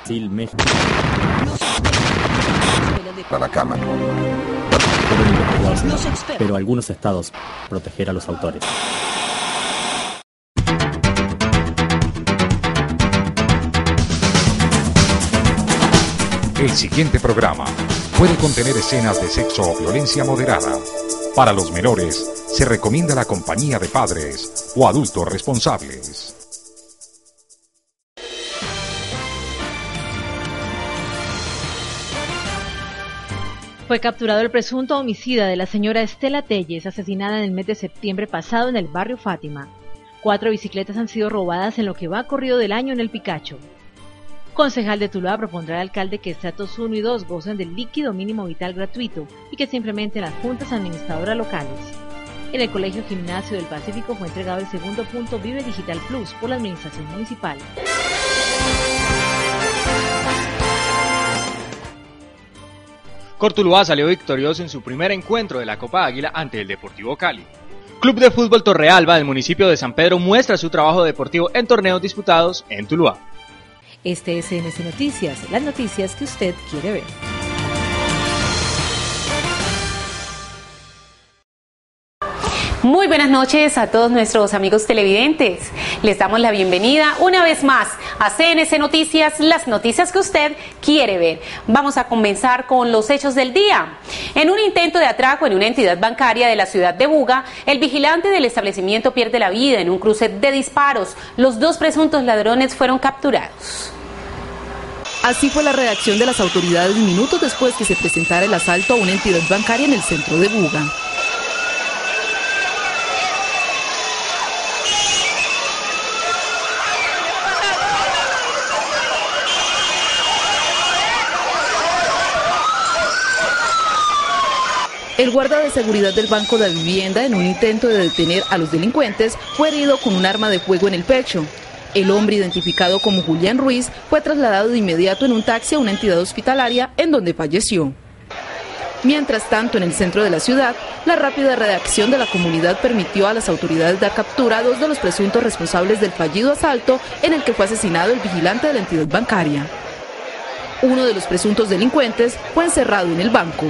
Brasil, México. Para la cama. Pero algunos estados proteger a los autores. El siguiente programa puede contener escenas de sexo o violencia moderada. Para los menores, se recomienda la compañía de padres o adultos responsables. Fue capturado el presunto homicida de la señora Estela Telles, asesinada en el mes de septiembre pasado en el barrio Fátima. 4 bicicletas han sido robadas en lo que va corrido del año en el Picacho. Concejal de Tuluá propondrá al alcalde que estratos 1 y 2 gocen del líquido mínimo vital gratuito y que se implementen las juntas administradoras locales. En el Colegio Gimnasio del Pacífico fue entregado el segundo punto Vive Digital Plus por la administración municipal. Cortuluá salió victorioso en su primer encuentro de la Copa Águila ante el Deportivo Cali. Club de Fútbol Torrealba del municipio de San Pedro muestra su trabajo deportivo en torneos disputados en Tuluá. Este es CNC Noticias, las noticias que usted quiere ver. Muy buenas noches a todos nuestros amigos televidentes. Les damos la bienvenida una vez más a CNC Noticias, las noticias que usted quiere ver. Vamos a comenzar con los hechos del día. En un intento de atraco en una entidad bancaria de la ciudad de Buga, el vigilante del establecimiento pierde la vida en un cruce de disparos. Los 2 presuntos ladrones fueron capturados. Así fue la reacción de las autoridades minutos después que se presentara el asalto a una entidad bancaria en el centro de Buga. El guarda de seguridad del Banco de Vivienda, en un intento de detener a los delincuentes, fue herido con un arma de fuego en el pecho. El hombre, identificado como Julián Ruiz, fue trasladado de inmediato en un taxi a una entidad hospitalaria en donde falleció. Mientras tanto, en el centro de la ciudad, la rápida reacción de la comunidad permitió a las autoridades dar captura a 2 de los presuntos responsables del fallido asalto en el que fue asesinado el vigilante de la entidad bancaria. Uno de los presuntos delincuentes fue encerrado en el banco.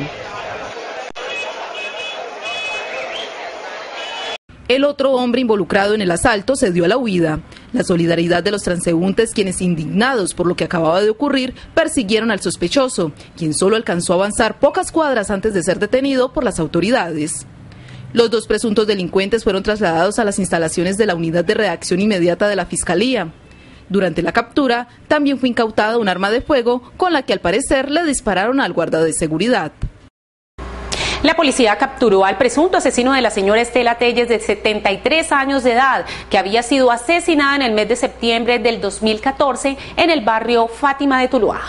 El otro hombre involucrado en el asalto se dio a la huida. La solidaridad de los transeúntes, quienes, indignados por lo que acababa de ocurrir, persiguieron al sospechoso, quien solo alcanzó a avanzar pocas cuadras antes de ser detenido por las autoridades. Los 2 presuntos delincuentes fueron trasladados a las instalaciones de la Unidad de Reacción Inmediata de la Fiscalía. Durante la captura, también fue incautada un arma de fuego con la que al parecer le dispararon al guarda de seguridad. La policía capturó al presunto asesino de la señora Estela Telles, de 73 años de edad, que había sido asesinada en el mes de septiembre del 2014 en el barrio Fátima de Tuluá.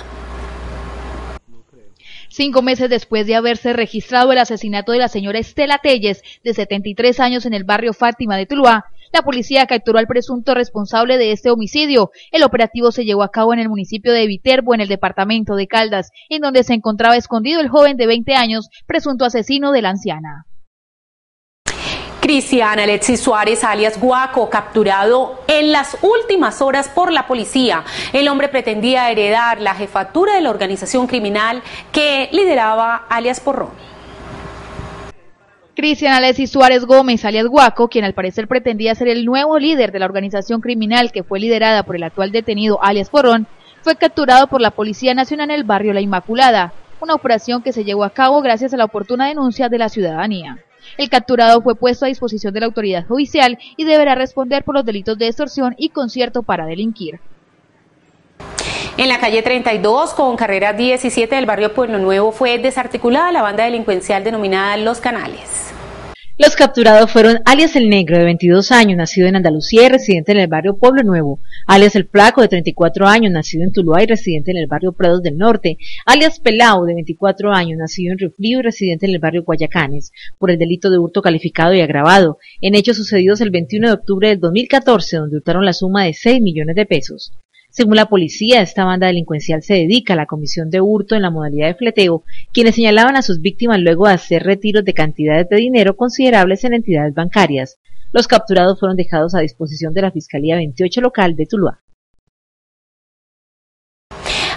5 meses después de haberse registrado el asesinato de la señora Estela Telles, de 73 años, en el barrio Fátima de Tuluá, la policía capturó al presunto responsable de este homicidio. El operativo se llevó a cabo en el municipio de Viterbo, en el departamento de Caldas, en donde se encontraba escondido el joven de 20 años, presunto asesino de la anciana. Cristian Alexis Suárez, alias Guaco, capturado en las últimas horas por la policía. El hombre pretendía heredar la jefatura de la organización criminal que lideraba alias Porrón. Cristian Alexis Suárez Gómez, alias Guaco, quien al parecer pretendía ser el nuevo líder de la organización criminal que fue liderada por el actual detenido alias Porrón, fue capturado por la Policía Nacional en el barrio La Inmaculada, una operación que se llevó a cabo gracias a la oportuna denuncia de la ciudadanía. El capturado fue puesto a disposición de la autoridad judicial y deberá responder por los delitos de extorsión y concierto para delinquir. En la calle 32 con carrera 17 del barrio Pueblo Nuevo fue desarticulada la banda delincuencial denominada Los Canales. Los capturados fueron alias El Negro, de 22 años, nacido en Andalucía y residente en el barrio Pueblo Nuevo; alias El Flaco, de 34 años, nacido en Tuluá y residente en el barrio Prados del Norte; alias Pelao, de 24 años, nacido en Río Frío y residente en el barrio Guayacanes, por el delito de hurto calificado y agravado, en hechos sucedidos el 21 de octubre del 2014, donde hurtaron la suma de 6 millones de pesos. Según la policía, esta banda delincuencial se dedica a la comisión de hurto en la modalidad de fleteo, quienes señalaban a sus víctimas luego de hacer retiros de cantidades de dinero considerables en entidades bancarias. Los capturados fueron dejados a disposición de la Fiscalía 28 local de Tuluá.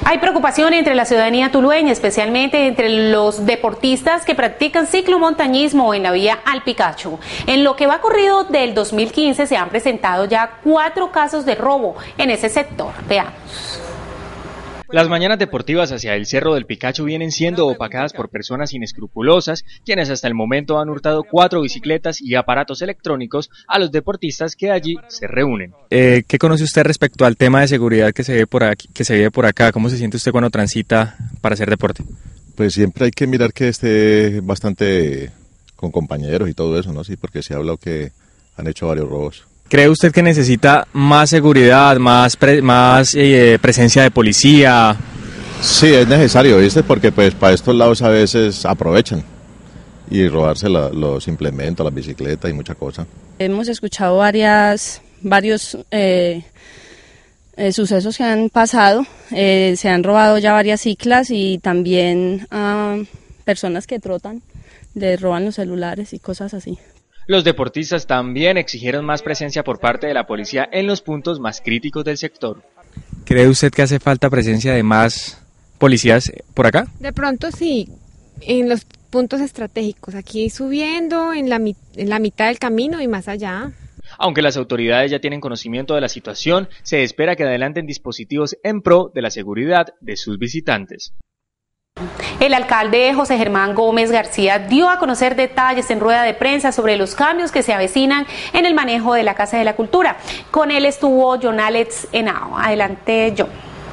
Hay preocupación entre la ciudadanía tulueña, especialmente entre los deportistas que practican ciclomontañismo en la vía al Picacho. En lo que va corrido del 2015 se han presentado ya 4 casos de robo en ese sector. Veamos. Las mañanas deportivas hacia el Cerro del Picacho vienen siendo opacadas por personas inescrupulosas, quienes hasta el momento han hurtado 4 bicicletas y aparatos electrónicos a los deportistas que allí se reúnen. ¿Qué conoce usted respecto al tema de seguridad que se vive por acá? ¿Cómo se siente usted cuando transita para hacer deporte? Pues siempre hay que mirar que esté bastante con compañeros y todo eso, ¿no? Sí, porque se ha hablado que han hecho varios robos. ¿Cree usted que necesita más seguridad, más presencia de policía? Sí, es necesario, ¿viste? Porque pues para estos lados a veces aprovechan y robarse los implementos, las bicicletas y mucha cosa. Hemos escuchado varios sucesos que han pasado, se han robado ya varias ciclas y también a personas que trotan, les roban los celulares y cosas así. Los deportistas también exigieron más presencia por parte de la policía en los puntos más críticos del sector. ¿Cree usted que hace falta presencia de más policías por acá? De pronto sí, en los puntos estratégicos, aquí subiendo en la mitad del camino y más allá. Aunque las autoridades ya tienen conocimiento de la situación, se espera que adelanten dispositivos en pro de la seguridad de sus visitantes. El alcalde José Germán Gómez García dio a conocer detalles en rueda de prensa sobre los cambios que se avecinan en el manejo de la Casa de la Cultura. Con él estuvo John Alex Henao. Adelante, John.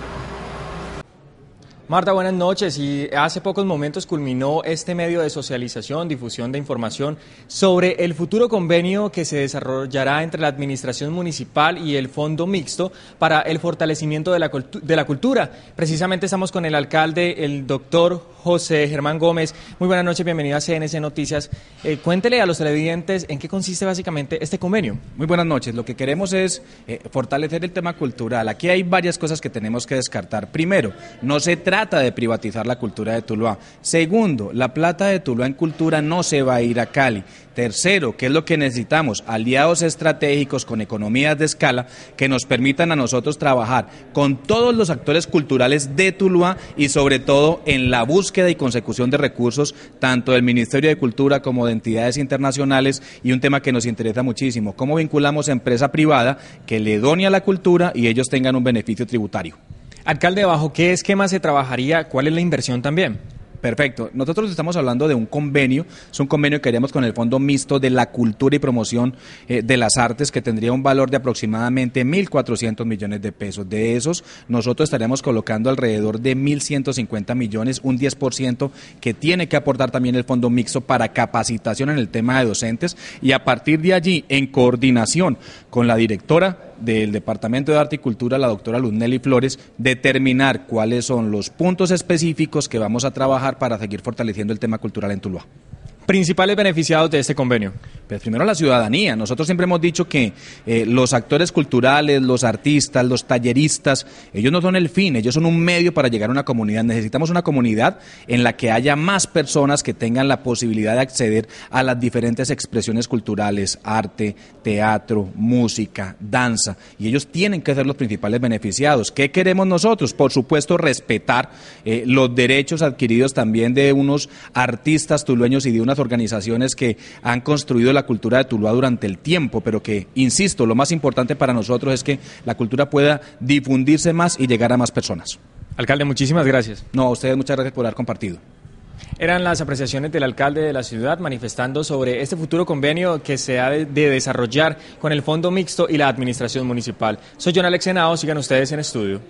Marta, buenas noches. Y hace pocos momentos culminó este medio de socialización, difusión de información sobre el futuro convenio que se desarrollará entre la Administración Municipal y el Fondo Mixto para el fortalecimiento de la cultura. Precisamente estamos con el alcalde, el doctor José Germán Gómez. Muy buenas noches, bienvenido a CNC Noticias. Cuéntele a los televidentes en qué consiste básicamente este convenio. Muy buenas noches. Lo que queremos es fortalecer el tema cultural. Aquí hay varias cosas que tenemos que descartar. Primero, no se trata de privatizar la cultura de Tuluá. Segundo, la plata de Tuluá en cultura no se va a ir a Cali. Tercero, ¿qué es lo que necesitamos? Aliados estratégicos con economías de escala que nos permitan a nosotros trabajar con todos los actores culturales de Tuluá y sobre todo en la búsqueda y consecución de recursos tanto del Ministerio de Cultura como de entidades internacionales, y un tema que nos interesa muchísimo, cómo vinculamos a empresa privada que le done a la cultura y ellos tengan un beneficio tributario. Alcalde, ¿bajo qué esquema se trabajaría? ¿Cuál es la inversión también? Perfecto. Nosotros estamos hablando de un convenio, es un convenio que haríamos con el Fondo Mixto de la Cultura y Promoción de las Artes, que tendría un valor de aproximadamente 1.400 millones de pesos. De esos, nosotros estaríamos colocando alrededor de 1.150 millones, un 10% que tiene que aportar también el Fondo Mixto para capacitación en el tema de docentes, y a partir de allí, en coordinación con la directora del Departamento de Arte y Cultura, la doctora Luz Nelly Flores, determinar cuáles son los puntos específicos que vamos a trabajar para seguir fortaleciendo el tema cultural en Tuluá. ¿Principales beneficiados de este convenio? Pues primero la ciudadanía. Nosotros siempre hemos dicho que los actores culturales, los artistas, los talleristas, ellos no son el fin, ellos son un medio para llegar a una comunidad. Necesitamos una comunidad en la que haya más personas que tengan la posibilidad de acceder a las diferentes expresiones culturales, arte, teatro, música, danza, y ellos tienen que ser los principales beneficiados. ¿Qué queremos nosotros? Por supuesto, respetar los derechos adquiridos también de unos artistas tulueños y de unas organizaciones que han construido la cultura de Tuluá durante el tiempo, pero que, insisto, lo más importante para nosotros es que la cultura pueda difundirse más y llegar a más personas. Alcalde, muchísimas gracias. No, a ustedes muchas gracias por haber compartido. Eran las apreciaciones del alcalde de la ciudad manifestando sobre este futuro convenio que se ha de desarrollar con el Fondo Mixto y la Administración Municipal. Soy John Alex Henao, sigan ustedes en estudio.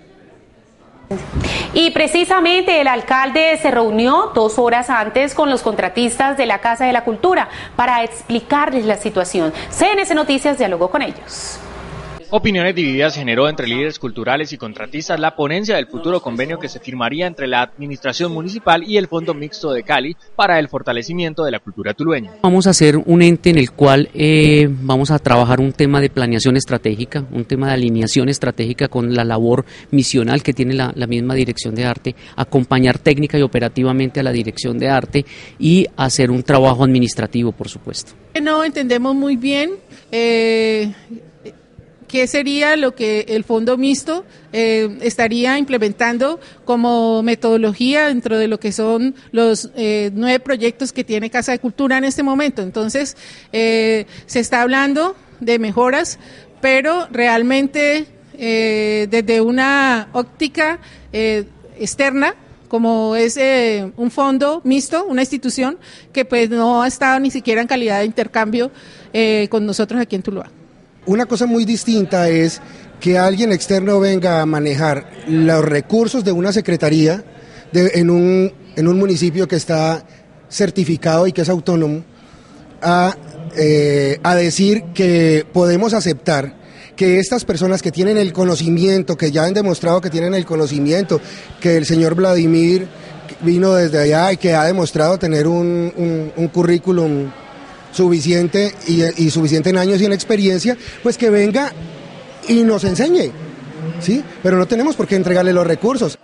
Y precisamente el alcalde se reunió 2 horas antes con los contratistas de la Casa de la Cultura para explicarles la situación. CNC Noticias dialogó con ellos. Opiniones divididas generó entre líderes culturales y contratistas la ponencia del futuro convenio que se firmaría entre la Administración Municipal y el Fondo Mixto de Cali para el fortalecimiento de la cultura tulueña. Vamos a hacer un ente en el cual vamos a trabajar un tema de planeación estratégica, un tema de alineación estratégica con la labor misional que tiene la misma Dirección de Arte, acompañar técnica y operativamente a la Dirección de Arte y hacer un trabajo administrativo, por supuesto. No entendemos muy bien ¿qué sería lo que el fondo mixto estaría implementando como metodología dentro de lo que son los 9 proyectos que tiene Casa de Cultura en este momento? Entonces, se está hablando de mejoras, pero realmente desde una óptica externa, como es un fondo mixto, una institución que pues no ha estado ni siquiera en calidad de intercambio con nosotros aquí en Tuluá. Una cosa muy distinta es que alguien externo venga a manejar los recursos de una secretaría en un municipio que está certificado y que es autónomo, a decir que podemos aceptar que estas personas que tienen el conocimiento, que ya han demostrado que tienen el conocimiento, que el señor Vladimir vino desde allá y que ha demostrado tener un currículum suficiente y suficiente en años y en experiencia, pues que venga y nos enseñe, ¿sí? Pero no tenemos por qué entregarle los recursos.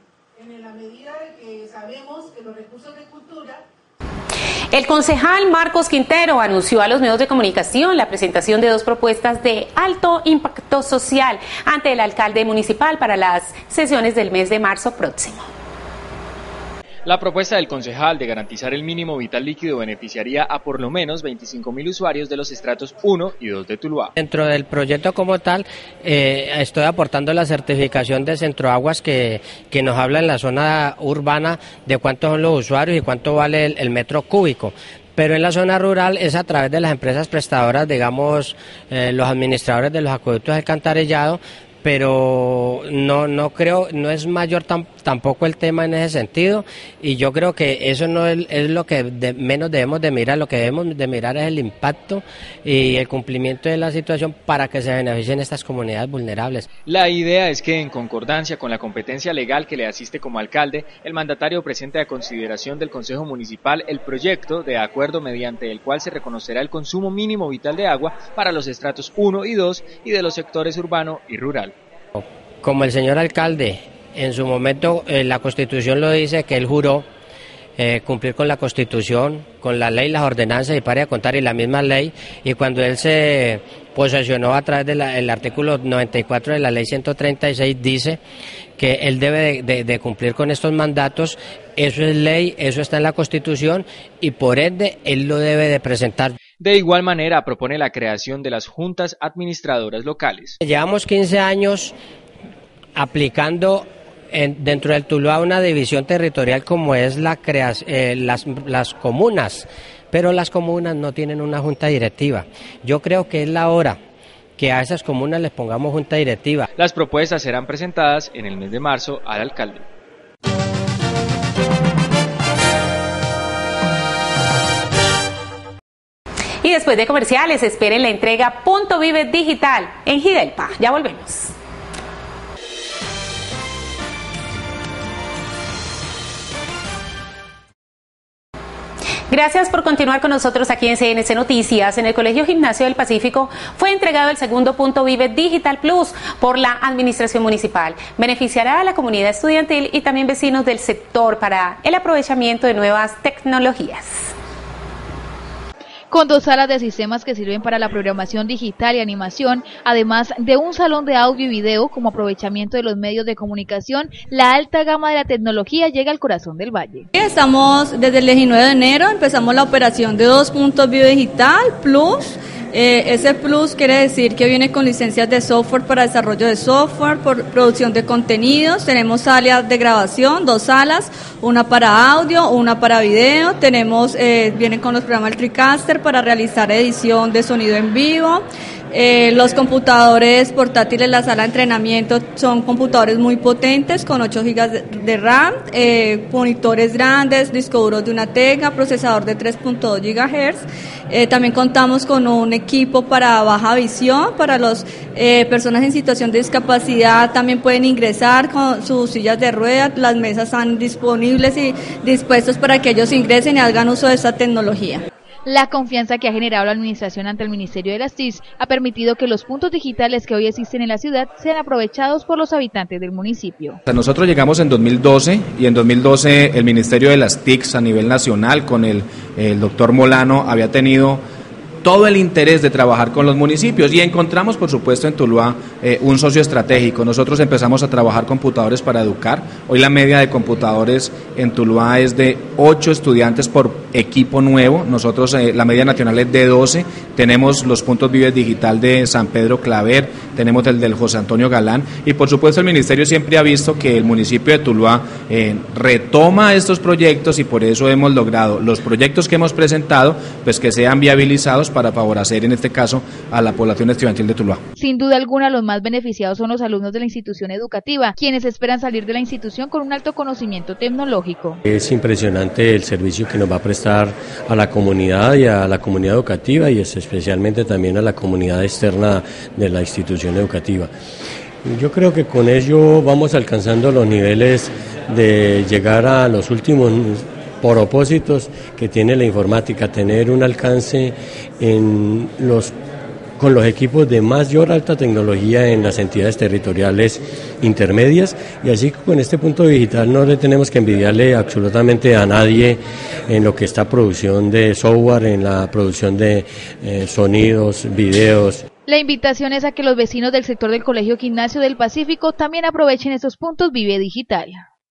El concejal Marcos Quintero anunció a los medios de comunicación la presentación de 2 propuestas de alto impacto social ante el alcalde municipal para las sesiones del mes de marzo próximo. La propuesta del concejal de garantizar el mínimo vital líquido beneficiaría a por lo menos 25.000 usuarios de los estratos 1 y 2 de Tuluá. Dentro del proyecto como tal, estoy aportando la certificación de Centroaguas que nos habla en la zona urbana de cuántos son los usuarios y cuánto vale el metro cúbico. Pero en la zona rural es a través de las empresas prestadoras, digamos, los administradores de los acueductos de alcantarillado, pero no creo, no es mayor tampoco el tema en ese sentido, y yo creo que eso no es lo que menos debemos de mirar. Lo que debemos de mirar es el impacto y el cumplimiento de la situación para que se beneficien estas comunidades vulnerables. La idea es que, en concordancia con la competencia legal que le asiste como alcalde, el mandatario presente a consideración del Consejo Municipal el proyecto de acuerdo mediante el cual se reconocerá el consumo mínimo vital de agua para los estratos 1 y 2 y de los sectores urbano y rural. Como el señor alcalde, en su momento la Constitución lo dice, que él juró cumplir con la Constitución, con la ley, las ordenanzas y para de contar y la misma ley, y cuando él se posesionó a través del artículo 94 de la ley 136 dice que él debe de cumplir con estos mandatos. Eso es ley, eso está en la Constitución y por ende él lo debe de presentar. De igual manera propone la creación de las juntas administradoras locales. Llevamos 15 años aplicando dentro del Tuluá una división territorial como es la las comunas, pero las comunas no tienen una junta directiva. Yo creo que es la hora que a esas comunas les pongamos junta directiva. Las propuestas serán presentadas en el mes de marzo al alcalde. Y después de comerciales, esperen la entrega Punto Vive Digital en Gidelpa. Ya volvemos. Gracias por continuar con nosotros aquí en CNC Noticias. En el Colegio Gimnasio del Pacífico fue entregado el segundo Punto Vive Digital Plus por la Administración Municipal. Beneficiará a la comunidad estudiantil y también vecinos del sector para el aprovechamiento de nuevas tecnologías. Con 2 salas de sistemas que sirven para la programación digital y animación, además de un salón de audio y video como aprovechamiento de los medios de comunicación, la alta gama de la tecnología llega al corazón del valle. Estamos desde el 19 de enero, empezamos la operación de 2 Puntos Vive Digital Plus. Ese Plus quiere decir que viene con licencias de software para desarrollo de software, por producción de contenidos. Tenemos áreas de grabación, 2 salas, una para audio, una para video. Vienen con los programas TriCaster para realizar edición de sonido en vivo. Los computadores portátiles, la sala de entrenamiento son computadores muy potentes con 8 GB de RAM, monitores grandes, disco duros de 1 tega, procesador de 3.2 GHz. También contamos con un equipo para baja visión, para las personas en situación de discapacidad también pueden ingresar con sus sillas de ruedas. Las mesas están disponibles y dispuestos para que ellos ingresen y hagan uso de esta tecnología. La confianza que ha generado la administración ante el Ministerio de las TIC ha permitido que los puntos digitales que hoy existen en la ciudad sean aprovechados por los habitantes del municipio. Nosotros llegamos en 2012 y en 2012 el Ministerio de las TIC a nivel nacional con el doctor Molano había tenido todo el interés de trabajar con los municipios y encontramos, por supuesto, en Tuluá un socio estratégico. Nosotros empezamos a trabajar computadores para educar. Hoy la media de computadores en Tuluá es de 8 estudiantes por equipo nuevo. Nosotros la media nacional es de 12. Tenemos los puntos Vives Digital de San Pedro Claver, tenemos el del José Antonio Galán y por supuesto el Ministerio siempre ha visto que el municipio de Tuluá retoma estos proyectos y por eso hemos logrado los proyectos que hemos presentado pues que sean viabilizados para favorecer en este caso a la población estudiantil de Tuluá. Sin duda alguna los más beneficiados son los alumnos de la institución educativa, quienes esperan salir de la institución con un alto conocimiento tecnológico. Es impresionante el servicio que nos va a prestar a la comunidad y a la comunidad educativa y especialmente también a la comunidad externa de la institución educativa. Yo creo que con ello vamos alcanzando los niveles de llegar a los últimos propósitos que tiene la informática, tener un alcance con los equipos de mayor alta tecnología en las entidades territoriales intermedias y así con este punto digital no le tenemos que envidiarle absolutamente a nadie en lo que está producción de software, en la producción de sonidos, videos. La invitación es a que los vecinos del sector del Colegio Gimnasio del Pacífico también aprovechen estos puntos Vive Digital.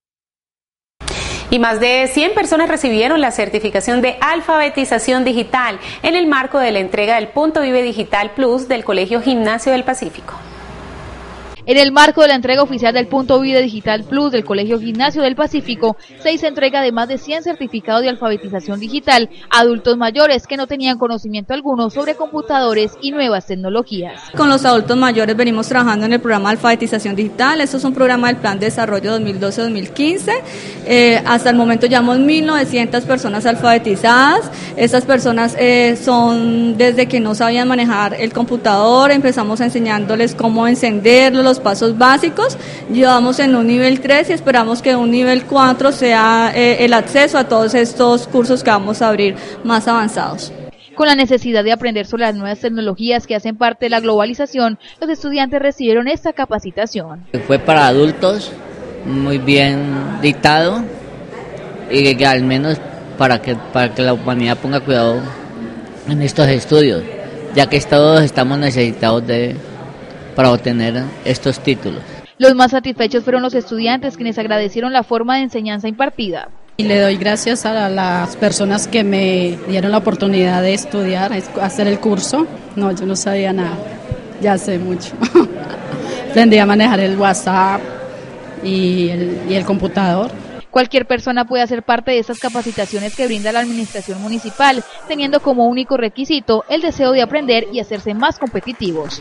Y más de 100 personas recibieron la certificación de alfabetización digital en el marco de la entrega del Punto Vive Digital Plus del Colegio Gimnasio del Pacífico. En el marco de la entrega oficial del Punto Vive Digital Plus del Colegio Gimnasio del Pacífico, se hizo entrega de más de 100 certificados de alfabetización digital a adultos mayores que no tenían conocimiento alguno sobre computadores y nuevas tecnologías. Con los adultos mayores venimos trabajando en el programa de alfabetización digital. Esto es un programa del Plan de Desarrollo 2012-2015. Hasta el momento llevamos 1.900 personas alfabetizadas. Estas personas son desde que no sabían manejar el computador, empezamos enseñándoles cómo encenderlo, los pasos básicos, llevamos en un nivel 3 y esperamos que un nivel 4 sea el acceso a todos estos cursos que vamos a abrir más avanzados. Con la necesidad de aprender sobre las nuevas tecnologías que hacen parte de la globalización, los estudiantes recibieron esta capacitación. Fue para adultos, muy bien dictado y que al menos para que la humanidad ponga cuidado en estos estudios, ya que todos estamos necesitados para obtener estos títulos. Los más satisfechos fueron los estudiantes, quienes agradecieron la forma de enseñanza impartida. Y le doy gracias a las personas que me dieron la oportunidad de estudiar, hacer el curso. No, yo no sabía nada, ya sé mucho. Aprendí a manejar el WhatsApp y el computador. Cualquier persona puede hacer parte de estas capacitaciones que brinda la administración municipal, teniendo como único requisito el deseo de aprender y hacerse más competitivos.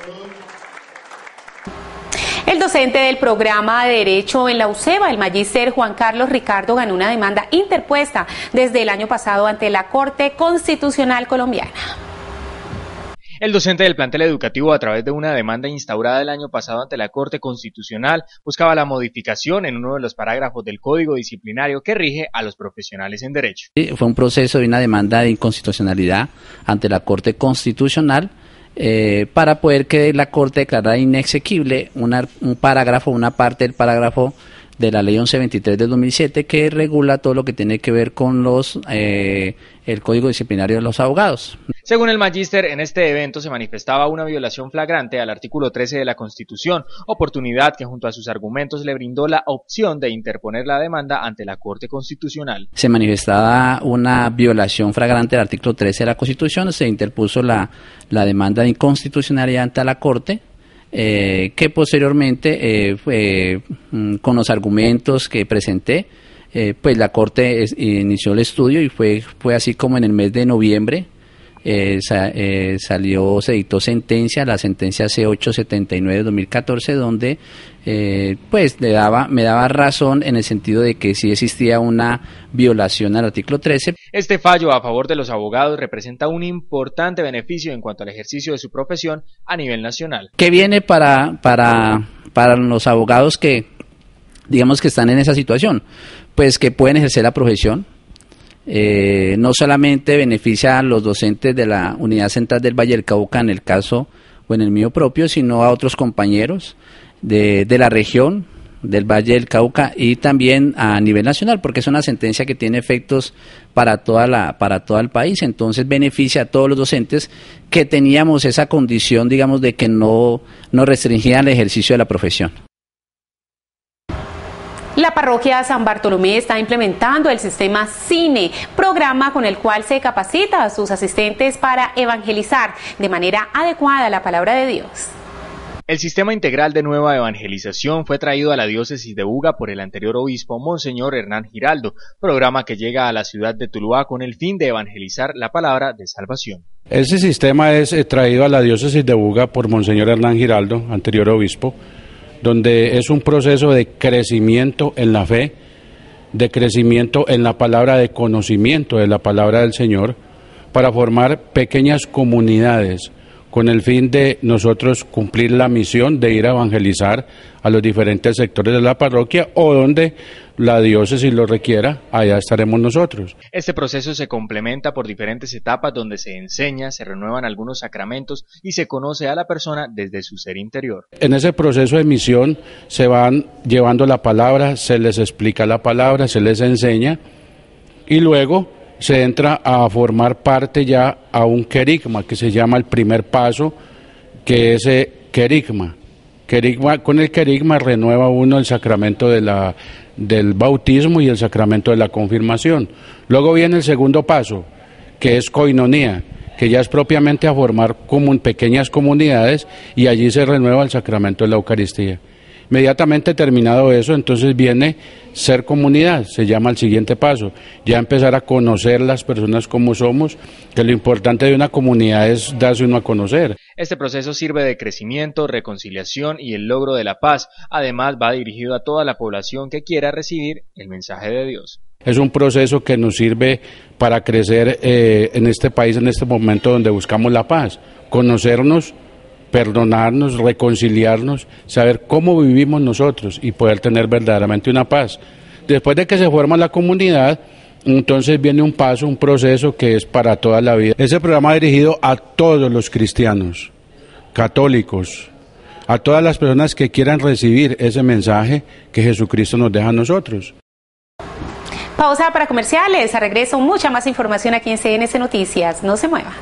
El docente del programa de Derecho en la UCEBA, el magíster Juan Carlos Ricardo, ganó una demanda interpuesta desde el año pasado ante la Corte Constitucional colombiana. El docente del plantel educativo, a través de una demanda instaurada el año pasado ante la Corte Constitucional, buscaba la modificación en uno de los parágrafos del Código Disciplinario que rige a los profesionales en Derecho. Fue un proceso de una demanda de inconstitucionalidad ante la Corte Constitucional para poder que la Corte declarara inexequible un parágrafo, una parte del parágrafo de la Ley 1123 del 2007 que regula todo lo que tiene que ver con el Código Disciplinario de los abogados. Según el magíster, en este evento se manifestaba una violación flagrante al artículo 13 de la Constitución, oportunidad que junto a sus argumentos le brindó la opción de interponer la demanda ante la Corte Constitucional. Se manifestaba una violación flagrante del artículo 13 de la Constitución, se interpuso la demanda de inconstitucionalidad ante la Corte, que posteriormente con los argumentos que presenté, pues la Corte inició el estudio y fue así como en el mes de noviembre se dictó sentencia, la sentencia C879 de 2014, donde pues me daba razón en el sentido de que sí existía una violación al artículo 13. Este fallo a favor de los abogados representa un importante beneficio en cuanto al ejercicio de su profesión a nivel nacional. ¿Qué viene para los abogados que digamos que están en esa situación? Pues que pueden ejercer la profesión. No solamente beneficia a los docentes de la Unidad Central del Valle del Cauca en el caso o en el mío propio, sino a otros compañeros de la región, del Valle del Cauca y también a nivel nacional, porque es una sentencia que tiene efectos para todo el país, entonces beneficia a todos los docentes que teníamos esa condición, digamos, de que no restringían el ejercicio de la profesión. La parroquia San Bartolomé está implementando el sistema CINE, programa con el cual se capacita a sus asistentes para evangelizar de manera adecuada la palabra de Dios. El sistema integral de nueva evangelización fue traído a la diócesis de Buga por el anterior obispo Monseñor Hernán Giraldo, programa que llega a la ciudad de Tuluá con el fin de evangelizar la palabra de salvación. Ese sistema es traído a la diócesis de Buga por Monseñor Hernán Giraldo, anterior obispo, donde es un proceso de crecimiento en la fe, de crecimiento en la palabra, de conocimiento de la palabra del Señor, para formar pequeñas comunidades con el fin de nosotros cumplir la misión de ir a evangelizar a los diferentes sectores de la parroquia o donde la diócesis lo requiera, allá estaremos nosotros. Este proceso se complementa por diferentes etapas donde se enseña, se renuevan algunos sacramentos y se conoce a la persona desde su ser interior. En ese proceso de misión se van llevando la palabra, se les explica la palabra, se les enseña y luego se entra a formar parte ya a un querigma que se llama el primer paso, que es querigma. Con el querigma renueva uno el sacramento del bautismo y el sacramento de la confirmación. Luego viene el segundo paso, que es koinonía, que ya es propiamente a formar pequeñas comunidades y allí se renueva el sacramento de la Eucaristía. Inmediatamente terminado eso, entonces viene ser comunidad, se llama el siguiente paso, ya empezar a conocer las personas como somos, que lo importante de una comunidad es darse uno a conocer. Este proceso sirve de crecimiento, reconciliación y el logro de la paz, además va dirigido a toda la población que quiera recibir el mensaje de Dios. Es un proceso que nos sirve para crecer en este país, en este momento donde buscamos la paz, conocernos, perdonarnos, reconciliarnos, saber cómo vivimos nosotros y poder tener verdaderamente una paz. Después de que se forma la comunidad, entonces viene un paso, un proceso que es para toda la vida. Ese programa dirigido a todos los cristianos, católicos, a todas las personas que quieran recibir ese mensaje que Jesucristo nos deja a nosotros. Pausa para comerciales, a regreso mucha más información aquí en CNC Noticias, no se mueva.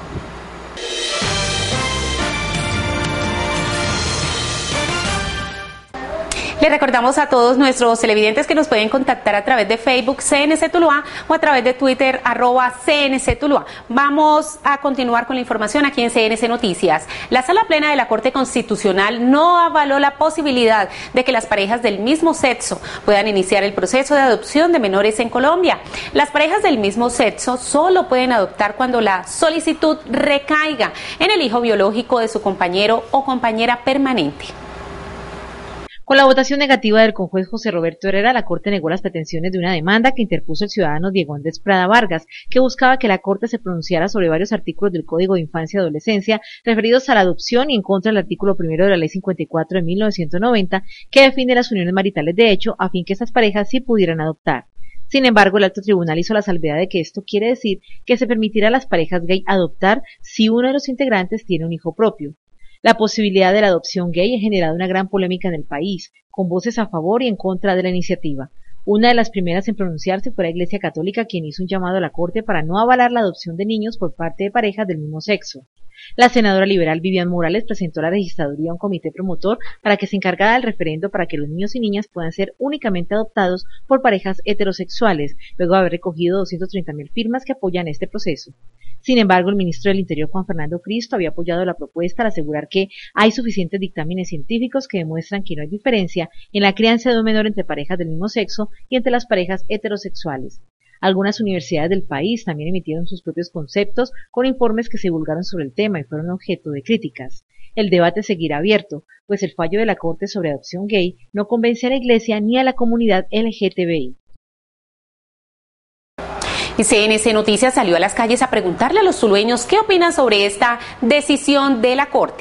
Le recordamos a todos nuestros televidentes que nos pueden contactar a través de Facebook CNC Tuluá o a través de Twitter @CNC Tuluá. Vamos a continuar con la información aquí en CNC Noticias. La Sala Plena de la Corte Constitucional no avaló la posibilidad de que las parejas del mismo sexo puedan iniciar el proceso de adopción de menores en Colombia. Las parejas del mismo sexo solo pueden adoptar cuando la solicitud recaiga en el hijo biológico de su compañero o compañera permanente. Con la votación negativa del conjuez José Roberto Herrera, la Corte negó las pretensiones de una demanda que interpuso el ciudadano Diego Andrés Prada Vargas, que buscaba que la Corte se pronunciara sobre varios artículos del Código de Infancia y Adolescencia referidos a la adopción y en contra del artículo 1 de la Ley 54 de 1990, que define las uniones maritales de hecho, a fin que esas parejas sí pudieran adoptar. Sin embargo, el alto tribunal hizo la salvedad de que esto quiere decir que se permitirá a las parejas gay adoptar si uno de los integrantes tiene un hijo propio. La posibilidad de la adopción gay ha generado una gran polémica en el país, con voces a favor y en contra de la iniciativa. Una de las primeras en pronunciarse fue la Iglesia Católica, quien hizo un llamado a la Corte para no avalar la adopción de niños por parte de parejas del mismo sexo. La senadora liberal Vivian Morales presentó a la registraduría un comité promotor para que se encargara del referendo para que los niños y niñas puedan ser únicamente adoptados por parejas heterosexuales, luego de haber recogido 230.000 firmas que apoyan este proceso. Sin embargo, el ministro del Interior, Juan Fernando Cristo, había apoyado la propuesta al asegurar que hay suficientes dictámenes científicos que demuestran que no hay diferencia en la crianza de un menor entre parejas del mismo sexo y entre las parejas heterosexuales. Algunas universidades del país también emitieron sus propios conceptos con informes que se divulgaron sobre el tema y fueron objeto de críticas. El debate seguirá abierto, pues el fallo de la Corte sobre adopción gay no convence a la Iglesia ni a la comunidad LGTBI. Y CNC Noticias salió a las calles a preguntarle a los tulueños qué opinan sobre esta decisión de la Corte.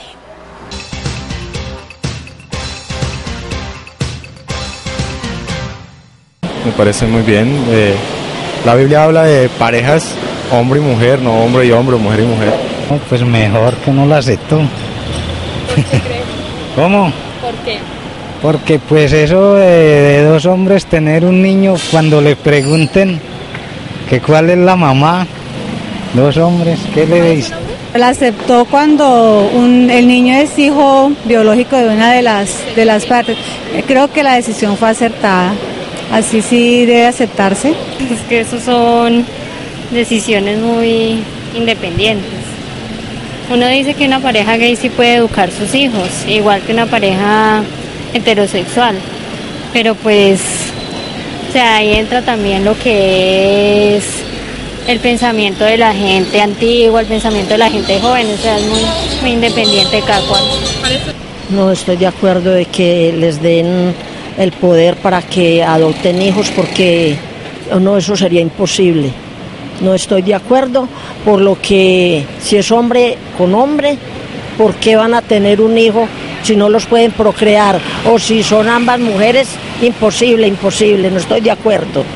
Me parece muy bien. La Biblia habla de parejas hombre y mujer, no hombre y hombre, mujer y mujer. Pues mejor que no la aceptó. ¿Por qué cree? ¿Cómo? ¿Por qué? porque pues eso de dos hombres tener un niño, cuando le pregunten que cuál es la mamá, dos hombres, ¿qué le dice? La aceptó cuando el niño es hijo biológico de una de las partes. Creo que la decisión fue acertada, así sí debe aceptarse. Es que eso son decisiones muy independientes. Uno dice que una pareja gay sí puede educar sus hijos, igual que una pareja heterosexual, pero pues, o sea, ahí entra también lo que es el pensamiento de la gente antigua, el pensamiento de la gente joven, o sea, es muy independiente cada cual. No estoy de acuerdo de que les den el poder para que adopten hijos, porque no, eso sería imposible. No estoy de acuerdo, por lo que si es hombre con hombre, ¿por qué van a tener un hijo si no los pueden procrear? O si son ambas mujeres, imposible, no estoy de acuerdo.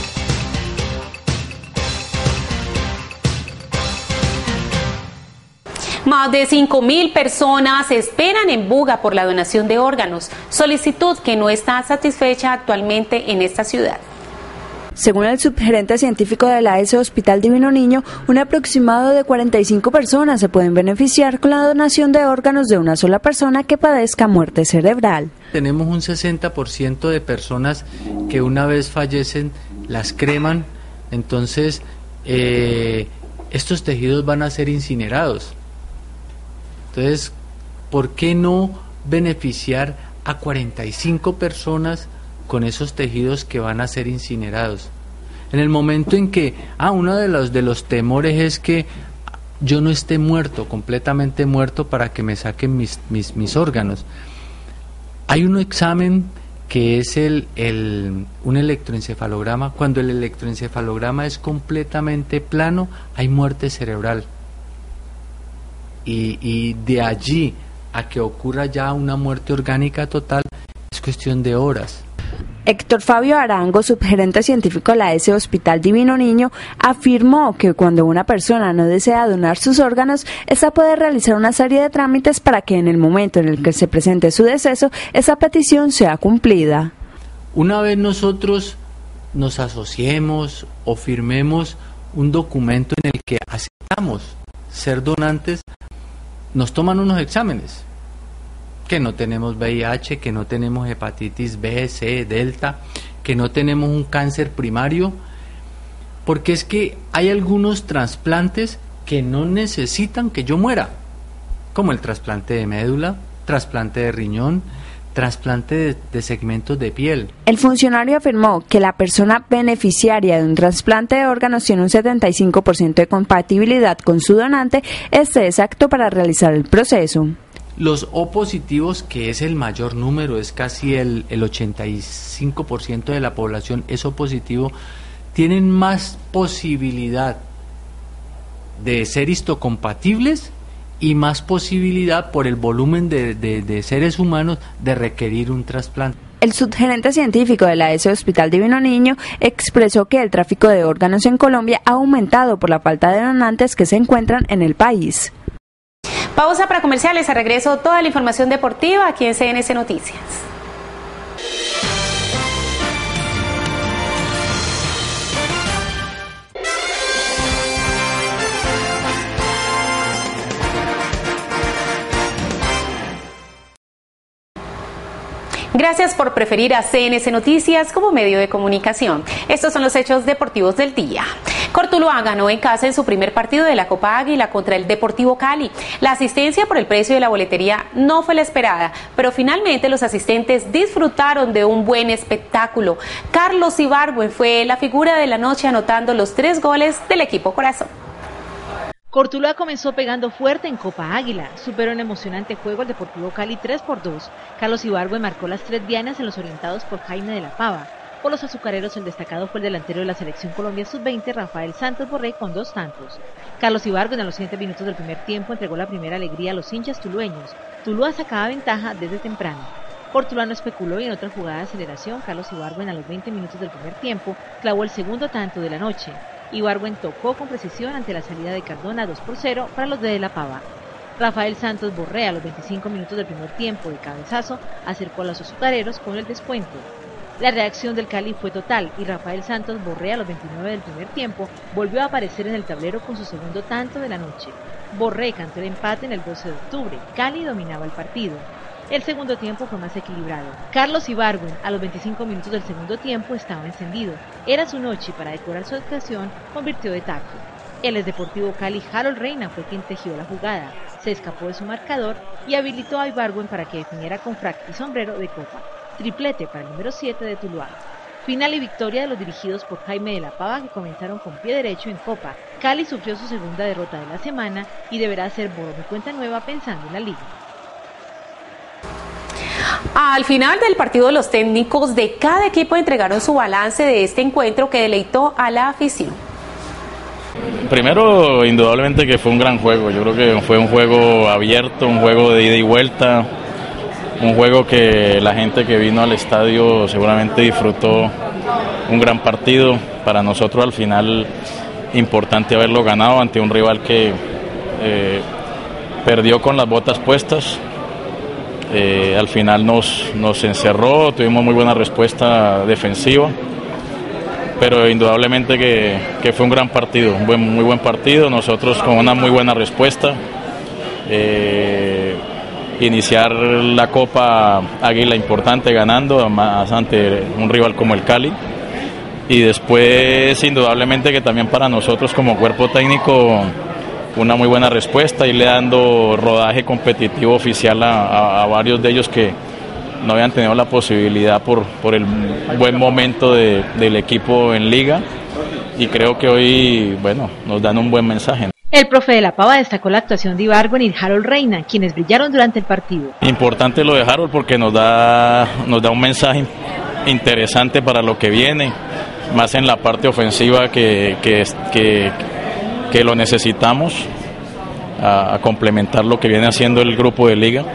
Más de 5.000 personas esperan en Buga por la donación de órganos, solicitud que no está satisfecha actualmente en esta ciudad. Según el subgerente científico de la AS Hospital Divino Niño, un aproximado de 45 personas se pueden beneficiar con la donación de órganos de una sola persona que padezca muerte cerebral. Tenemos un 60% de personas que una vez fallecen las creman, entonces estos tejidos van a ser incinerados. Entonces, ¿por qué no beneficiar a 45 personas con esos tejidos que van a ser incinerados? En el momento en que, uno de los temores es que yo no esté muerto, completamente muerto, para que me saquen mis órganos. Hay un examen que es un electroencefalograma. Cuando el electroencefalograma es completamente plano, hay muerte cerebral. Y de allí a que ocurra ya una muerte orgánica total es cuestión de horas. Héctor Fabio Arango, subgerente científico de la AS Hospital Divino Niño, afirmó que cuando una persona no desea donar sus órganos, esta puede realizar una serie de trámites para que en el momento en el que se presente su deceso, esa petición sea cumplida. Una vez nosotros nos asociemos o firmemos un documento en el que aceptamos ser donantes, nos toman unos exámenes, que no tenemos VIH, que no tenemos hepatitis B, C, delta, que no tenemos un cáncer primario, porque es que hay algunos trasplantes que no necesitan que yo muera, como el trasplante de médula, trasplante de riñón, trasplante de segmentos de piel. El funcionario afirmó que la persona beneficiaria de un trasplante de órganos tiene un 75% de compatibilidad con su donante. Este es apto para realizar el proceso. Los O positivos, que es el mayor número, es casi el 85% de la población es O positivo, tienen más posibilidad de ser histocompatibles y más posibilidad por el volumen de seres humanos de requerir un trasplante. El subgerente científico de la AS Hospital Divino Niño expresó que el tráfico de órganos en Colombia ha aumentado por la falta de donantes que se encuentran en el país. Pausa para comerciales, a regreso toda la información deportiva aquí en CNC Noticias. Gracias por preferir a CNC Noticias como medio de comunicación. Estos son los hechos deportivos del día. Cortuluá ganó en casa en su primer partido de la Copa Águila contra el Deportivo Cali. La asistencia por el precio de la boletería no fue la esperada, pero finalmente los asistentes disfrutaron de un buen espectáculo. Carlos Ibargüen fue la figura de la noche anotando los 3 goles del equipo Corazón. Cortuluá comenzó pegando fuerte en Copa Águila, superó en emocionante juego al Deportivo Cali 3-2. Carlos Ibargüen marcó las 3 dianas en los orientados por Jaime de la Pava. Por los azucareros el destacado fue el delantero de la Selección Colombia Sub-20, Rafael Santos Borré, con 2 tantos. Carlos Ibargüen a los 7 minutos del primer tiempo entregó la primera alegría a los hinchas tulueños. Tuluá sacaba ventaja desde temprano. Cortuluá no especuló y en otra jugada de aceleración, Carlos Ibargüen a los 20 minutos del primer tiempo clavó el segundo tanto de la noche. Ibargüen tocó con precisión ante la salida de Cardona 2-0 para los de la Pava. Rafael Santos Borré, a los 25 minutos del primer tiempo de cabezazo, acercó a los azucareros con el descuento. La reacción del Cali fue total y Rafael Santos Borré, a los 29 del primer tiempo, volvió a aparecer en el tablero con su segundo tanto de la noche. Borré cantó el empate en el 12 de octubre. Cali dominaba el partido. El segundo tiempo fue más equilibrado. Carlos Ibargüen, a los 25 minutos del segundo tiempo, estaba encendido. Era su noche y para decorar su actuación, convirtió de taco. El exdeportivo Cali Harold Reina fue quien tejió la jugada. Se escapó de su marcador y habilitó a Ibargüen para que definiera con frac y sombrero de copa. Triplete para el número 7 de Tuluá. Final y victoria de los dirigidos por Jaime de la Pava, que comenzaron con pie derecho en Copa. Cali sufrió su segunda derrota de la semana y deberá hacer borrón y cuenta nueva pensando en la liga. Al final del partido, los técnicos de cada equipo entregaron su balance de este encuentro que deleitó a la afición. Primero, indudablemente que fue un gran juego. Yo creo que fue un juego abierto, un juego de ida y vuelta, un juego que la gente que vino al estadio seguramente disfrutó. Un gran partido. Para nosotros al final importante haberlo ganado ante un rival que perdió con las botas puestas. Al final nos encerró, tuvimos muy buena respuesta defensiva, pero indudablemente que fue un gran partido, muy buen partido, nosotros con una muy buena respuesta. Iniciar la Copa Águila importante ganando más ante un rival como el Cali, y después indudablemente que también para nosotros como cuerpo técnico una muy buena respuesta, irle dando rodaje competitivo oficial a varios de ellos que no habían tenido la posibilidad por el buen momento del equipo en liga, y creo que hoy, bueno, nos dan un buen mensaje. El profe de la Pava destacó la actuación de Ibargüen y Harold Reina, quienes brillaron durante el partido. Importante lo de Harold porque nos da un mensaje interesante para lo que viene, más en la parte ofensiva que lo necesitamos, a complementar lo que viene haciendo el grupo de liga.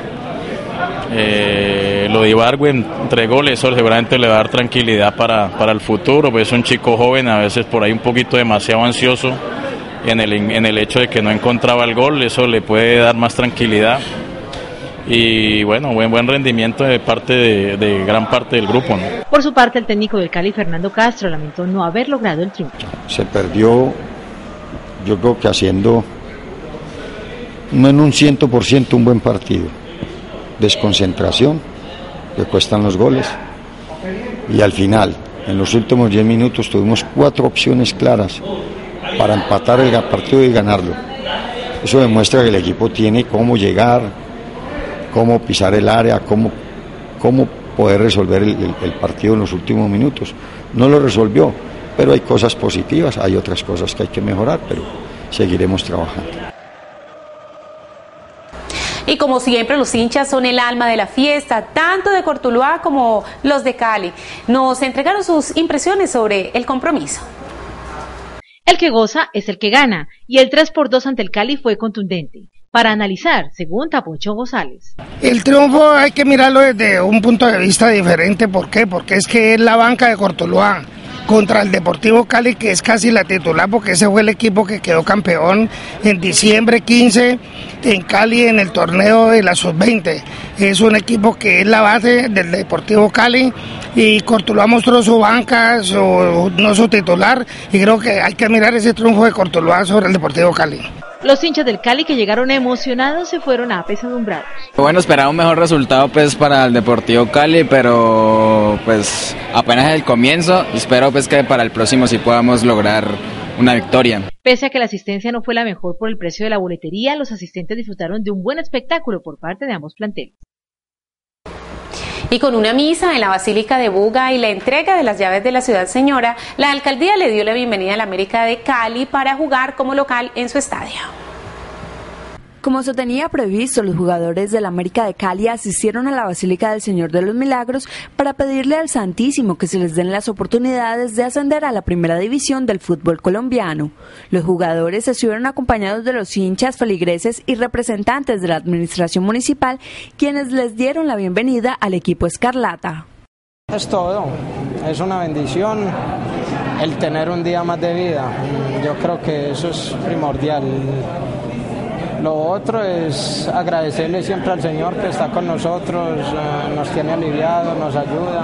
Lo de Ibargüen, 3 goles, eso seguramente le va a dar tranquilidad para el futuro, pues es un chico joven, a veces por ahí un poquito demasiado ansioso en el hecho de que no encontraba el gol, eso le puede dar más tranquilidad. Y bueno, buen rendimiento de parte de gran parte del grupo, ¿no? Por su parte, el técnico del Cali, Fernando Castro, lamentó no haber logrado el triunfo. Se perdió, yo creo que haciendo, no en un 100% un buen partido, desconcentración, que cuestan los goles, y al final, en los últimos 10 minutos tuvimos 4 opciones claras para empatar el partido y ganarlo. Eso demuestra que el equipo tiene cómo llegar, cómo pisar el área, cómo poder resolver el partido en los últimos minutos. No lo resolvió, pero hay cosas positivas, hay otras cosas que hay que mejorar, pero seguiremos trabajando. Y como siempre, los hinchas son el alma de la fiesta, tanto de Cortuluá como los de Cali. Nos entregaron sus impresiones sobre el compromiso. El que goza es el que gana, y el 3-2 ante el Cali fue contundente. Para analizar, según Taponcho González. El triunfo hay que mirarlo desde un punto de vista diferente. ¿Por qué? Porque es que es la banca de Cortuluá contra el Deportivo Cali, que es casi la titular, porque ese fue el equipo que quedó campeón en diciembre 15 en Cali en el torneo de la Sub-20. Es un equipo que es la base del Deportivo Cali, y Cortuluá mostró su banca, no su titular, y creo que hay que mirar ese triunfo de Cortuluá sobre el Deportivo Cali. Los hinchas del Cali, que llegaron emocionados, se fueron apesadumbrados. Bueno, esperaba un mejor resultado pues para el Deportivo Cali, pero pues apenas es el comienzo. Espero pues que para el próximo sí podamos lograr una victoria. Pese a que la asistencia no fue la mejor por el precio de la boletería, los asistentes disfrutaron de un buen espectáculo por parte de ambos planteles. Y con una misa en la Basílica de Buga y la entrega de las llaves de la Ciudad Señora, la alcaldía le dio la bienvenida a la América de Cali para jugar como local en su estadio. Como se tenía previsto, los jugadores del América de Cali asistieron a la Basílica del Señor de los Milagros para pedirle al Santísimo que se les den las oportunidades de ascender a la primera división del fútbol colombiano. Los jugadores estuvieron acompañados de los hinchas, feligreses y representantes de la administración municipal, quienes les dieron la bienvenida al equipo escarlata. Es todo, es una bendición el tener un día más de vida. Yo creo que eso es primordial. Lo otro es agradecerle siempre al Señor que está con nosotros, nos tiene aliviados, nos ayuda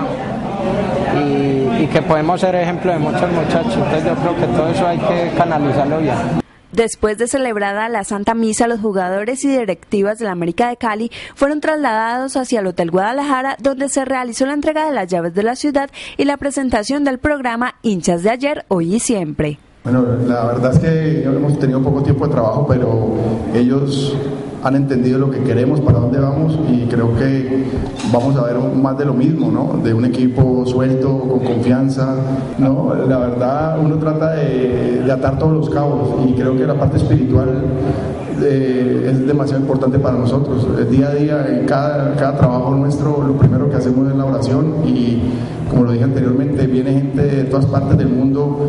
y que podemos ser ejemplo de muchos muchachos. Entonces yo creo que todo eso hay que canalizarlo bien. Después de celebrada la Santa Misa, los jugadores y directivas de la América de Cali fueron trasladados hacia el Hotel Guadalajara, donde se realizó la entrega de las llaves de la ciudad y la presentación del programa Hinchas de Ayer, Hoy y Siempre. Bueno, la verdad es que hemos tenido poco tiempo de trabajo, pero ellos han entendido lo que queremos, para dónde vamos, y creo que vamos a ver más de lo mismo, ¿no? De un equipo suelto, con confianza, ¿no? La verdad, uno trata de atar todos los cabos, y creo que la parte espiritual es demasiado importante para nosotros. Día a día, en cada trabajo nuestro, lo primero que hacemos es la oración, y como lo dije anteriormente, viene gente de todas partes del mundo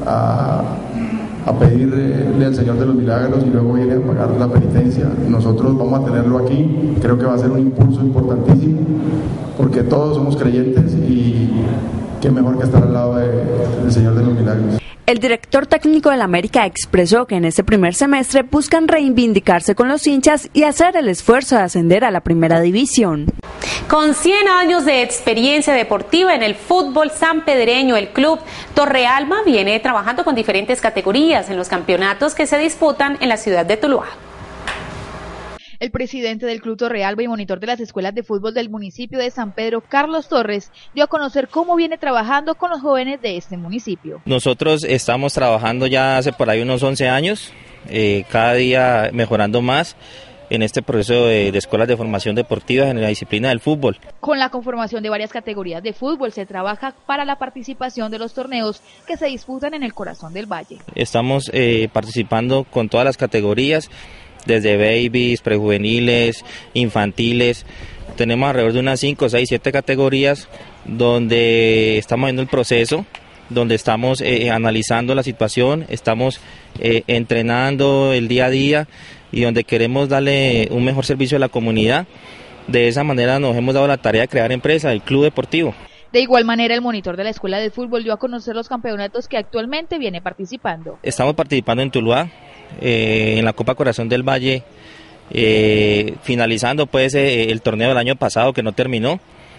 a pedirle al Señor de los Milagros, y luego viene a pagar la penitencia. Nosotros vamos a tenerlo aquí, creo que va a ser un impulso importantísimo, porque todos somos creyentes y qué mejor que estar al lado del Señor de los Milagros. El director técnico del América expresó que en este primer semestre buscan reivindicarse con los hinchas y hacer el esfuerzo de ascender a la primera división. Con 100 años de experiencia deportiva en el fútbol sanpedreño, el club Torrealba viene trabajando con diferentes categorías en los campeonatos que se disputan en la ciudad de Tuluá. El presidente del Club Torrealba y monitor de las escuelas de fútbol del municipio de San Pedro, Carlos Torres, dio a conocer cómo viene trabajando con los jóvenes de este municipio. Nosotros estamos trabajando ya hace por ahí unos 11 años, cada día mejorando más en este proceso de escuelas de formación deportiva en la disciplina del fútbol. Con la conformación de varias categorías de fútbol se trabaja para la participación de los torneos que se disputan en el corazón del valle. Estamos participando con todas las categorías, desde babies, prejuveniles, infantiles. Tenemos alrededor de unas 5, 6, 7 categorías donde estamos viendo el proceso, donde estamos analizando la situación, estamos entrenando el día a día y donde queremos darle un mejor servicio a la comunidad. De esa manera nos hemos dado la tarea de crear empresa, el Club Deportivo. De igual manera, el monitor de la Escuela de Fútbol dio a conocer los campeonatos que actualmente viene participando. Estamos participando en Tuluá, en la Copa Corazón del Valle, finalizando pues el torneo del año pasado que no terminó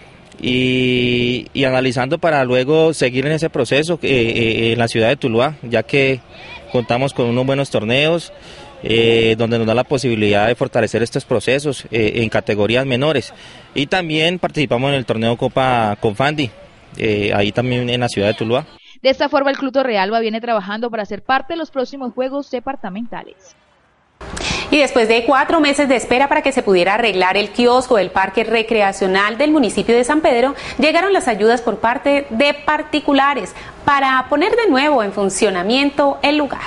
y analizando para luego seguir en ese proceso en la ciudad de Tuluá, ya que contamos con unos buenos torneos donde nos da la posibilidad de fortalecer estos procesos en categorías menores, y también participamos en el torneo Copa Confandi, ahí también en la ciudad de Tuluá. De esta forma, el Club Torrealba viene trabajando para ser parte de los próximos Juegos Departamentales. Y después de 4 meses de espera para que se pudiera arreglar el kiosco del parque recreacional del municipio de San Pedro, llegaron las ayudas por parte de particulares para poner de nuevo en funcionamiento el lugar.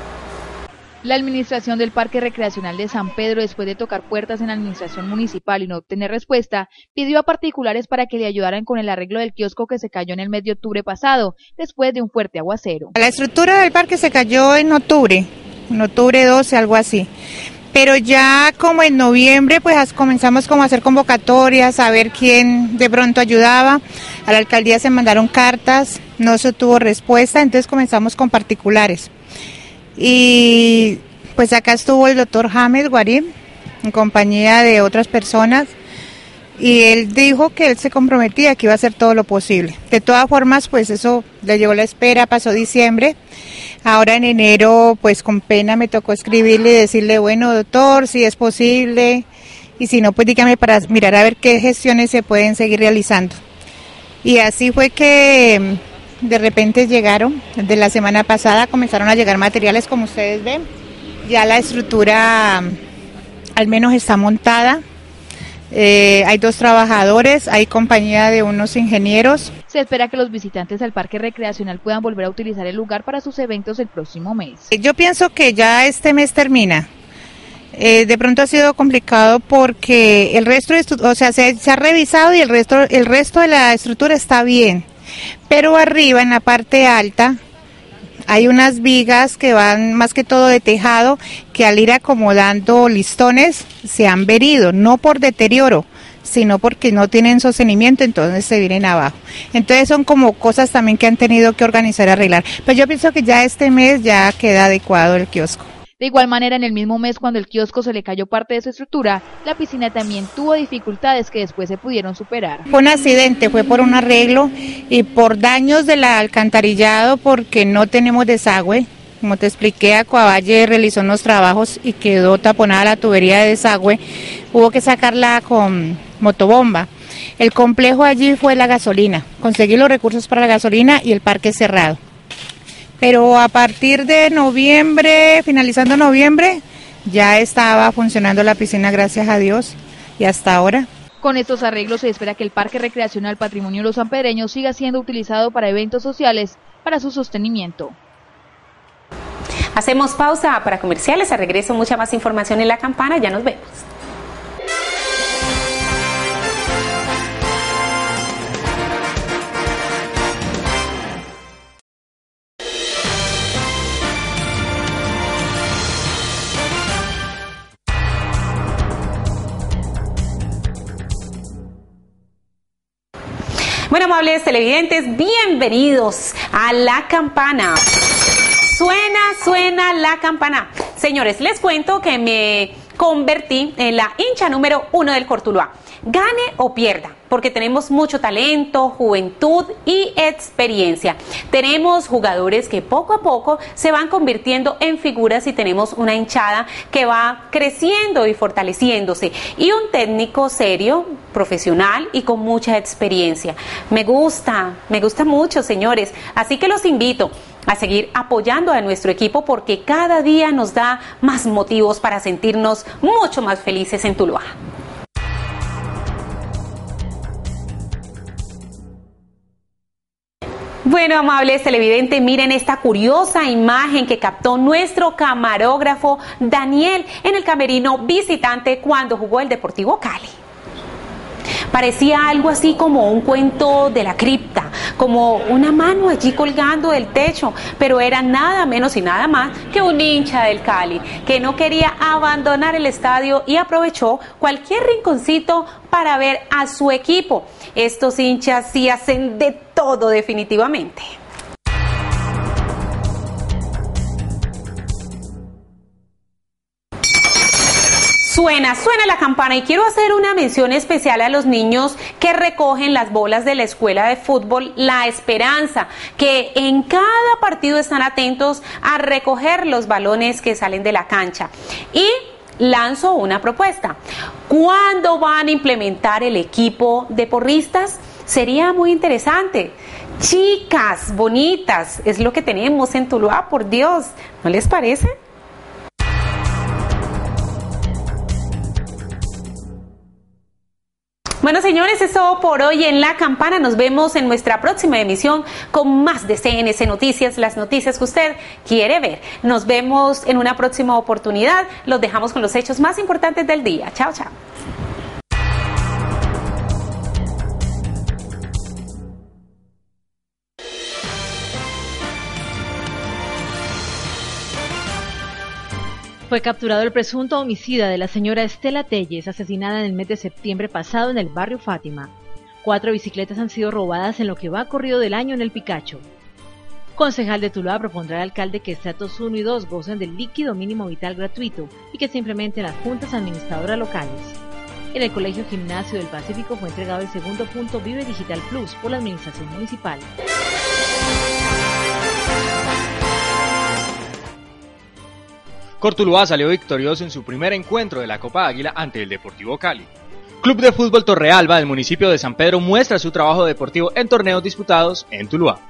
La administración del Parque Recreacional de San Pedro, después de tocar puertas en la administración municipal y no obtener respuesta, pidió a particulares para que le ayudaran con el arreglo del kiosco que se cayó en el mes de octubre pasado, después de un fuerte aguacero. La estructura del parque se cayó en octubre 12, algo así. Pero ya como en noviembre pues comenzamos como a hacer convocatorias, a ver quién de pronto ayudaba. A la alcaldía se mandaron cartas, no se tuvo respuesta, entonces comenzamos con particulares. Y pues acá estuvo el doctor James Guarín en compañía de otras personas y él dijo que él se comprometía, que iba a hacer todo lo posible. De todas formas, pues eso le llegó la espera, pasó diciembre. Ahora en enero, pues con pena me tocó escribirle y decirle, bueno doctor, si es posible, y si no, pues dígame para mirar a ver qué gestiones se pueden seguir realizando. Y así fue que de repente llegaron, de la semana pasada comenzaron a llegar materiales, como ustedes ven. Ya la estructura al menos está montada. Hay 2 trabajadores, hay compañía de unos ingenieros. Se espera que los visitantes al parque recreacional puedan volver a utilizar el lugar para sus eventos el próximo mes. Yo pienso que ya este mes termina. De pronto ha sido complicado porque el resto, se ha revisado y el resto de la estructura está bien. Pero arriba, en la parte alta, hay unas vigas que van más que todo de tejado, que al ir acomodando listones se han verido, no por deterioro, sino porque no tienen sostenimiento, entonces se vienen abajo. Entonces son como cosas también que han tenido que organizar y arreglar. Pero yo pienso que ya este mes ya queda adecuado el kiosco. De igual manera, en el mismo mes, cuando el kiosco se le cayó parte de su estructura, la piscina también tuvo dificultades que después se pudieron superar. Fue un accidente, fue por un arreglo y por daños del alcantarillado porque no tenemos desagüe. Como te expliqué, Acuavalle realizó unos trabajos y quedó taponada la tubería de desagüe. Hubo que sacarla con motobomba. El complejo allí fue la gasolina. Conseguí los recursos para la gasolina y el parque cerrado. Pero a partir de noviembre, finalizando noviembre, ya estaba funcionando la piscina, gracias a Dios, y hasta ahora. Con estos arreglos se espera que el Parque Recreacional Patrimonio de los Sanpedreños siga siendo utilizado para eventos sociales para su sostenimiento. Hacemos pausa para comerciales, a regreso mucha más información en La Campana, ya nos vemos. Bueno, amables televidentes, bienvenidos a La Campana. Suena la campana. Señores, les cuento que me convertí en la hincha número 1 del Cortuluá. Gane o pierda, porque tenemos mucho talento, juventud y experiencia. Tenemos jugadores que poco a poco se van convirtiendo en figuras y tenemos una hinchada que va creciendo y fortaleciéndose. Y un técnico serio, profesional y con mucha experiencia. Me gusta mucho, señores. Así que los invito a seguir apoyando a nuestro equipo porque cada día nos da más motivos para sentirnos mucho más felices en Tuluá. Bueno, amables televidentes, miren esta curiosa imagen que captó nuestro camarógrafo Daniel en el camerino visitante cuando jugó el Deportivo Cali. Parecía algo así como un cuento de la cripta, como una mano allí colgando del techo, pero era nada menos y nada más que un hincha del Cali, que no quería abandonar el estadio y aprovechó cualquier rinconcito para ver a su equipo. Estos hinchas sí hacen de todo definitivamente. Suena la campana y quiero hacer una mención especial a los niños que recogen las bolas de la escuela de fútbol La Esperanza, que en cada partido están atentos a recoger los balones que salen de la cancha. Y lanzo una propuesta. ¿Cuándo van a implementar el equipo de porristas? Sería muy interesante. Chicas bonitas, es lo que tenemos en Tuluá, por Dios, ¿no les parece? Bueno, señores, es todo por hoy en La Campana. Nos vemos en nuestra próxima emisión con más de CNC Noticias, las noticias que usted quiere ver. Nos vemos en una próxima oportunidad. Los dejamos con los hechos más importantes del día. Chao, chao. Fue capturado el presunto homicida de la señora Estela Telles, asesinada en el mes de septiembre pasado en el barrio Fátima. 4 bicicletas han sido robadas en lo que va corrido del año en el Picacho. Concejal de Tuluá propondrá al alcalde que estratos 1 y 2 gocen del líquido mínimo vital gratuito y que se implementen las juntas administradoras locales. En el Colegio Gimnasio del Pacífico fue entregado el segundo punto Vive Digital Plus por la administración municipal. Cortuluá salió victorioso en su primer encuentro de la Copa Águila ante el Deportivo Cali. Club de Fútbol Torrealba del municipio de San Pedro muestra su trabajo deportivo en torneos disputados en Tuluá.